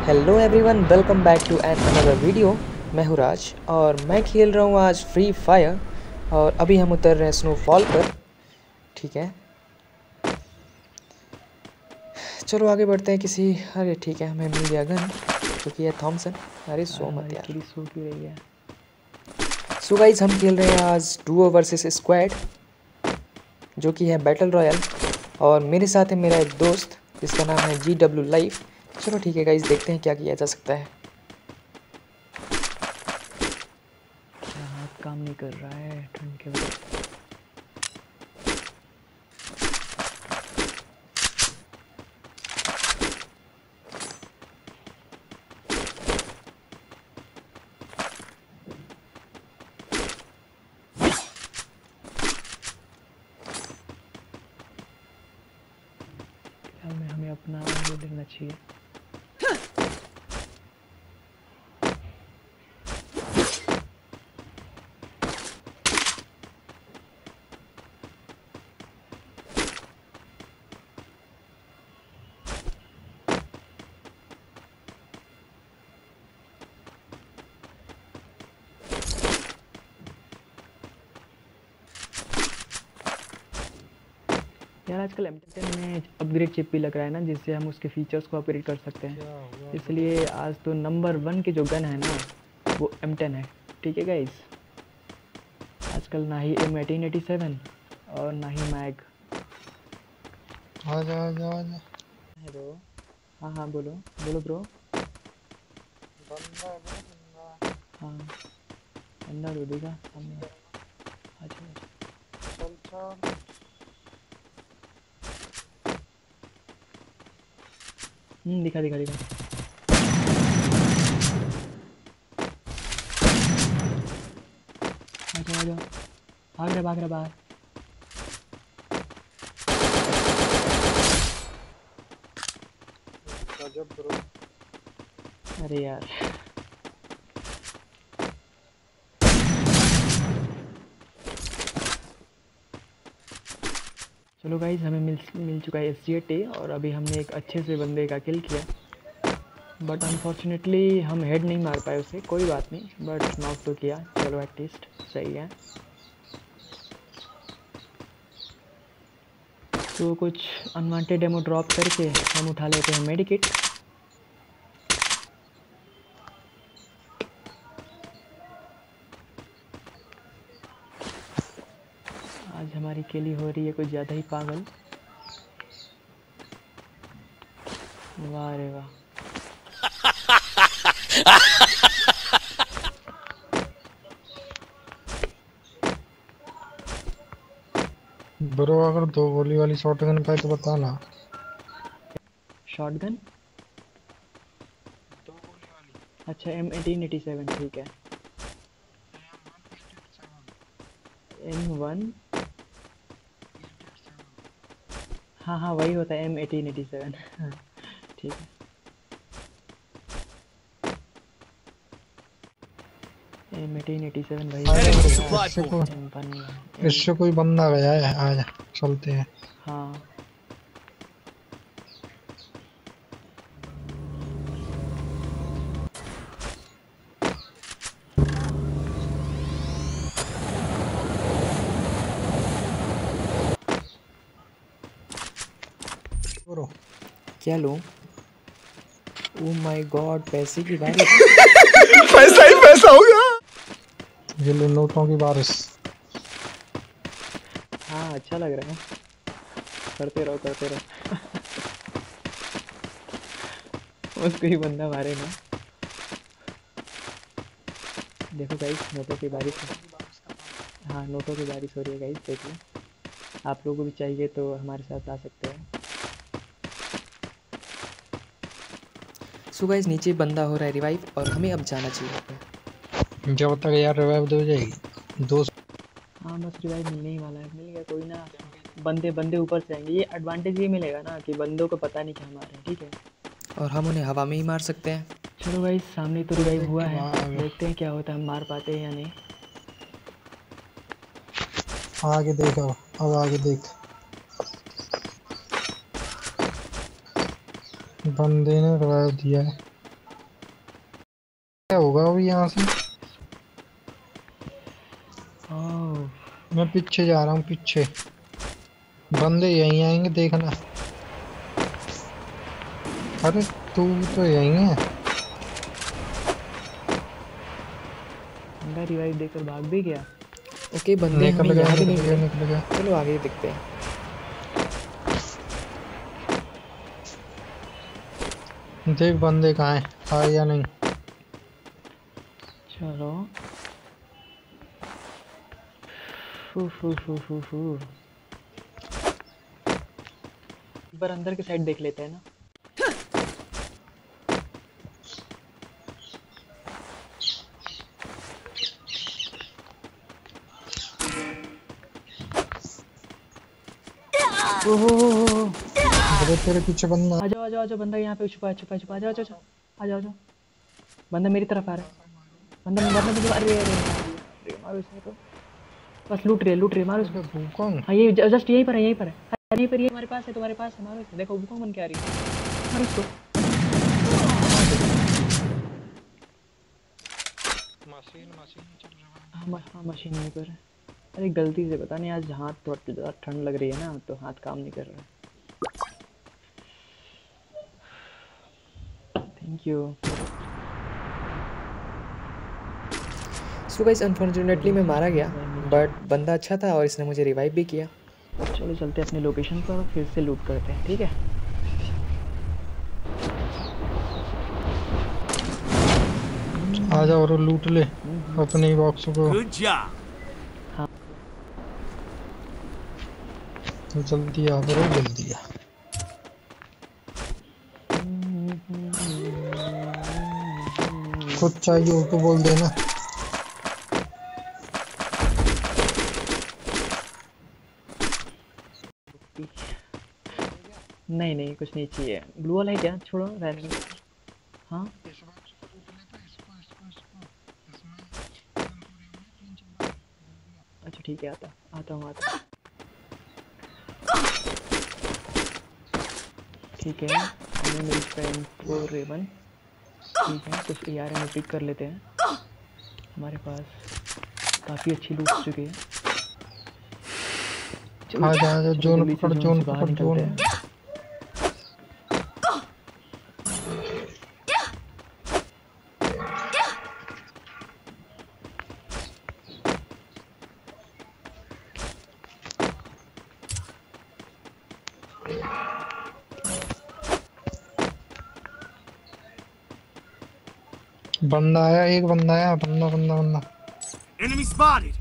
Hello everyone, welcome back to an another video. मैं हूँ राज और मैं खेल रहा हूँ आज फ्री फायर। और अभी हम उतर रहे हैं स्नोफॉल पर। ठीक है, चलो आगे बढ़ते हैं। अरे ठीक है, हमें मिल गया गन जो कि है थॉमसन। अरे सो मत हमारी यार। पूरी सो क्यों रही है? सो गाइस, हम खेल रहे हैं आज डुओ वर्सेस स्क्वाड जो कि है बैटल रॉयल। और मेरे साथ है मेरा एक दोस्त जिसका नाम है GW लाइफ। चलो ठीक है गाइस, देखते हैं क्या किया जा सकता है। हाथ काम नहीं कर रहा है ठंड के वजह से। हमें अपना वो लेना चाहिए। यार आजकल M10 में अपग्रेड चिप भी लग रहा है ना, जिससे हम उसके फीचर्स को अपग्रेड कर सकते हैं। इसलिए आज तो नंबर 1 की जो गन है ना वो M10 है। ठीक है गाइस, आजकल ना ही M1887 और ना ही मैग। आजा आजा आजा। हेलो, हाँ हाँ बोलो बोलो ब्रो। बंदा बंदा हाँ, बंदा तो दिखा सामने। अच्छा अच्छा। चल चल। दिखा दिखा दिखा। आजा आजा, भाग रहा बाहर। गजब ब्रो। अरे यार, चलो गाइज, हमें मिल चुका है SG8 और अभी हमने एक अच्छे से बंदे का किल किया। बट अनफॉर्चुनेटली हम हेड नहीं मार पाए उसे। कोई बात नहीं, बट नॉक तो किया। चलो एटलीस्ट सही है। तो कुछ अनवांटेड डेमो ड्रॉप करके हम उठा लेते हैं मेडिकेट। आज हमारी किली हो रही है कुछ ज़्यादा ही पागल। वाह रे वाह। ब्रो अगर दो गोली वाली शॉटगन पाए तो बताना। शॉटगन? दो गोली वाली अच्छा, M1887 ठीक है। M1? हाँ हाँ वही होता है M1887 ठीक है। M1887 भाई। इससे कोई बंदा गया है। आजा चलते हैं। हाँ ब्रो क्या लूँ? ओ माय गॉड, पैसे की बारिश। पैसा ही पैसा होगा। ये लो नोटों की बारिश। हाँ, अच्छा लग रहा है। करते रहो करते रहो उसको ही बंदा मारे ना। देखो गाइस, नोटों की बारिश है। हाँ, नोटों की बारिश हो रही है गाइस, देखिए। आप लोगों को भी चाहिए तो हमारे साथ आ सकते हैं। सो गाइस, नीचे बंदा हो रहा है रिवाइव और हमें अब जाना चाहिए। जब तक यार रिवाइव दे जाएगी दो। हाँ बस रिवाइव मिलने ही वाला है। मिल गया, कोई ना। बंदे बंदे ऊपर से आएंगे। ये एडवांटेज ये मिलेगा ना कि बंदों को पता नहीं कि हम आ रहे हैं। ठीक है, और हम उन्हें हवा में ही मार सकते हैं। चलो गाइस, सामने तो रिवाइव हुआ है। आगे देखते हैं क्या होता है, हम मार पाते हैं या नहीं। आगे देख। अब आगे देख। बंदे ने रिवाइव दिया है। क्या होगा अभी यहाँ से? ओह मैं पीछे जा रहा हूँ, पीछे बंदे यहीं आएंगे देखना। अरे तू तो यहीं है। बंदा रिवाइव देकर भाग भी गया। ओके बंदे निकल हमें गया, यहाँ भी नहीं निकल गया, मिले। निकल गया। चलो आगे देखते हैं। देख बंदे कहाँ हैं, आए या नहीं। चलो फू फू फू फू फू एक बार अंदर की साइड देख लेते हैं ना। ओहो तेरे पीछे बंदा। आ जाओ आ जाओ आ जाओ, बंदा यहाँ पे छुपा छुपा छुपा। आ जाओ आ जाओ आ जाओ आ जाओ। बंदा मेरी तरफ आ रहा है। बंदा मरना मुझे। अरे अरे अरे मारो इसने तो। बस लूट रहे मारो इसको। भूकंप हाँ ये जस्ट यहीं पर है, यहीं पर है। हाँ, यहीं पर ये हमारे पास है, तुम्हारे पास है। मारो इसे। देखो भूकंप बन के आ रही है। मारो इसको। मशीन चल रहा है। हाँ मशीन नहीं कर। अरे गलती से पता नहीं आज हाथ थोड़ा ज़्यादा ठंड लग रही है ना, तो हाथ काम नहीं कर रहा है। Thank you. So guys unfortunately मैं मारा गया, बट बंदा अच्छा था और इसने मुझे रिवाइव भी किया। चलो चलते हैं अपनी लोकेशन पर और फिर से लूट करते हैं, ठीक है। आ जा और लूट ले अपने ही बॉक्स को। Good job. तो जल्दी आ करो, जल्दी आ। कुछ चाहिए हो तो बोल देना। नहीं कुछ नहीं चाहिए। ब्लू वाला है क्या? छोड़ो रहने दो। हाँ अच्छा ठीक है, आता हूँ। ठीक है हमें मिल चुका रेबन। ठीक है कुछ AR में पिक कर लेते हैं। हमारे पास काफ़ी अच्छी लूट चुकी है। आ जा जोन पकड़, जोन बाहर पकड़, निकलते जोन। हैं। बंदा आया, एक बंदा आया। बंदा Enemy spotted.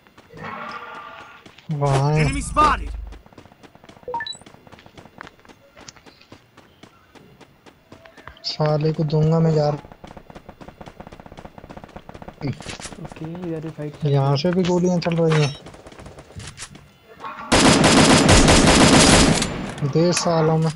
वहाँ है। Enemy spotted. साले को दूंगा मैं यार। ओके इधर भी फाइट। यहाँ से भी गोलियां चल रही हैं। दे सालों में।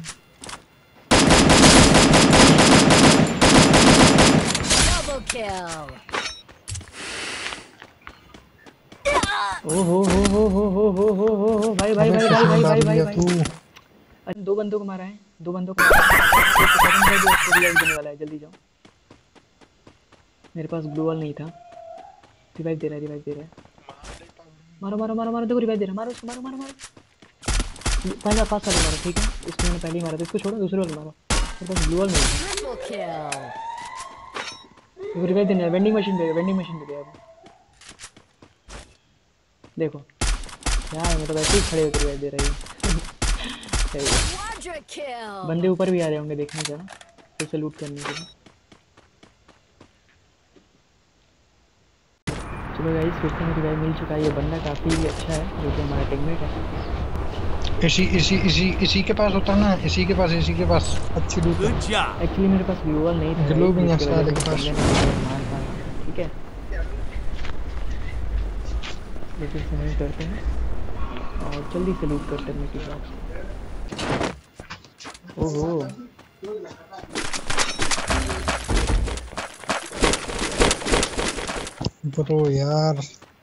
ओहो हो भाई तू अरे दो बंदों को मारा है, दो बंदों को देने वाला है। जल्दी जाओ। मेरे पास ग्लू वॉल नहीं था। रिवाइव दे रहा है। मारो देखो रिवाइव दे रहा है। मारो उसको, मारो पहले पास वाले मारो। ठीक है इसको मैंने पहले ही मारा था, इसको छोड़ो दूसरे वाले मारो। मेरे पास ग्लू वॉल नहीं था। देखो रिवाइव देने वेंडिंग मशीन पे गया। देखो यार मैं तो वैसे ही खड़े होकर रिवाइव दे रही है। बंदे ऊपर भी आ रहे होंगे, देखने जाना फिर से लूट करने के लिए। चलो गाइस फिर से मुझे रिवाइव मिल चुका है। ये बंदा काफ़ी अच्छा है जो कि हमारा टीममेट है। इसी के पास होता ना, इसी के पास अच्छी लूट है। Good job. एक्चुअली मेरे पास ग्लूवॉल नहीं था। ग्लू भी नहीं जिसकी है वजह साले से के पास। बंदे ने मुझे मार पाया। ठीक है लेकिन से नहीं करते हैं और जल्दी से लूट करते हैं मेरे हिसाब से। ओहो ब्रो यार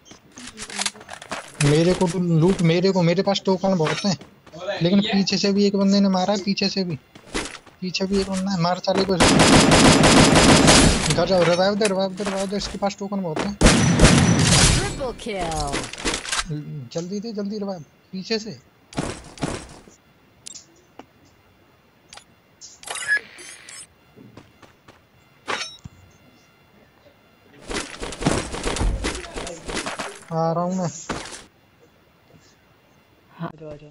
मेरे पास टोकन बहुत हैं, लेकिन पीछे से भी एक बंदे ने मारा है। पीछे भी एक बंदा है। मार चाले को। जा जाओ, रिवाइव दे, इसके पास टोकन बहुत है। Triple kill. जल्दी दे, जल्दी रिवाइव पीछे से। आ रहा हूँ मैं। हाँ आ जाओ आ जाओ।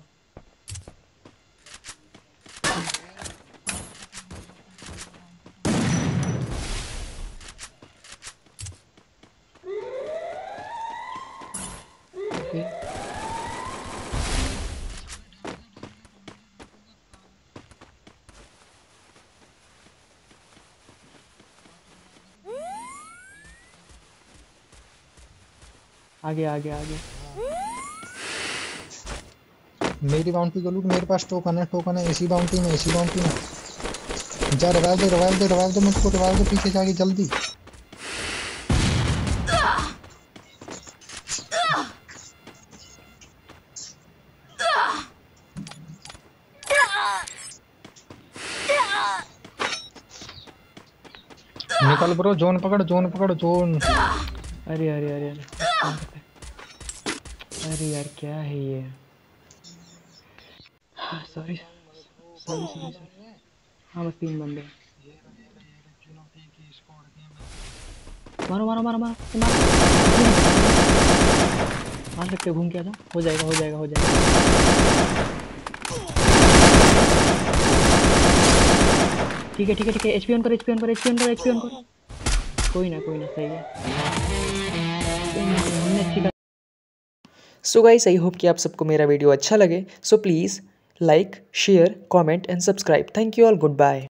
ओके आगे आगे आगे। मेरी बाउंड्री को लूट, मेरे पास टोकन है, इसी बाउंड्री में जा, रिवाइव दे मुझको, रिवाइव दे पीछे जाके जल्दी। निकल ब्रो, जोन पकड़ जोन। अरे अरे अरे अरे अरे यार क्या है ये। Sorry sorry sorry sorry. हाँ बस 3 बंदे। मारो मारो मारो मारो मारो। मार सकते हो, घूम के आ जाओ, हो जाएगा हो जाएगा हो जाएगा। ठीक है ठीक है ठीक है। एचपी ऑन करो एचपी ऑन करो एचपी ऑन करो एचपी ऑन करो। कोई ना सही है। हमने अच्छी। सो गाइस, आई होप कि आप सबको मेरा वीडियो अच्छा लगे। So please like, share, comment and subscribe. Thank you all, good bye.